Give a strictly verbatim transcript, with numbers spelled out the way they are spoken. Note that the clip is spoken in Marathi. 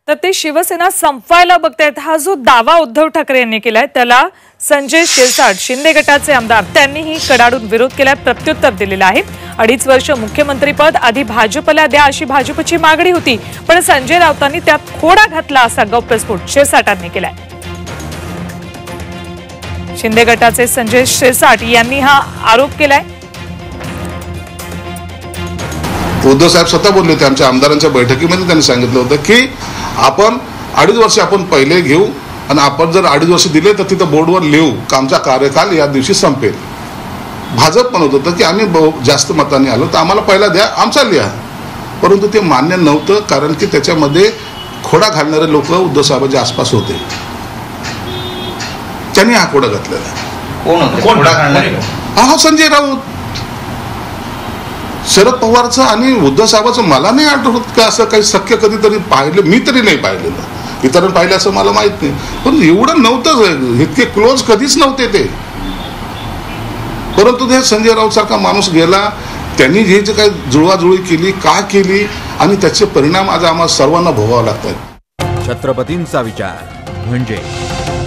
तर ते शिवसेना संपवायला बघतायत हा जो दावा उद्धव ठाकरे यांनी केलाय त्याला संजय शिरसाट शिंदे गटाचे आमदार त्यांनीही कडाडून विरोध केलाय, प्रत्युत्तर दिलेलं आहे। अडीच वर्ष मुख्यमंत्रीपद आधी भाजपला द्या अशी भाजपची मागणी होती, पण संजय राऊतांनी त्यात खोडा घातला असा गौप्यस्फोट शिरसाटांनी केलाय। शिंदे गटाचे संजय शिरसाट यांनी हा आरोप केलाय। उद्धव साहेब स्वतः बोलले होते आमच्या आमदारांच्या बैठकीमध्ये, त्यांनी सांगितलं होतं की आपण अडीच वर्ष आपण पहिले घेऊ आणि आपण जर अडीच वर्ष दिले तर तिथं बोर्डवर लिहू का आमचा कार्यकाल या दिवशी संपेल। भाजप म्हणत होतं की आम्ही जास्त मतांनी आलो तर आम्हाला पहिला द्या, आमचा लिहा, परंतु ते मान्य नव्हतं कारण की त्याच्यामध्ये खोडा घालणारे लोक उद्धव साहेबांच्या आसपास होते, त्यांनी हा खोडा घातलेला। कोण होते खोडा घालणारे? हा संजय राऊत, शरद पवारचं आणि उद्धव साहेबांचं मला नाही आठवत का असं काही शक्य कधीतरी पाहिलं, मी तरी नाही पाहिलेलं, इतरांनी पाहिलं असं मला माहित नाही, पण एवढं नव्हतं, इतके क्लोज कधीच नव्हते ते। परंतु ते संजय राऊत सारखा माणूस गेला, त्यांनी जे जे काही जुळवाजुळवी केली का केली आणि त्याचे परिणाम आज आम्हाला सर्वांना भोगावे लागतात। छत्रपतींचा विचार म्हणजे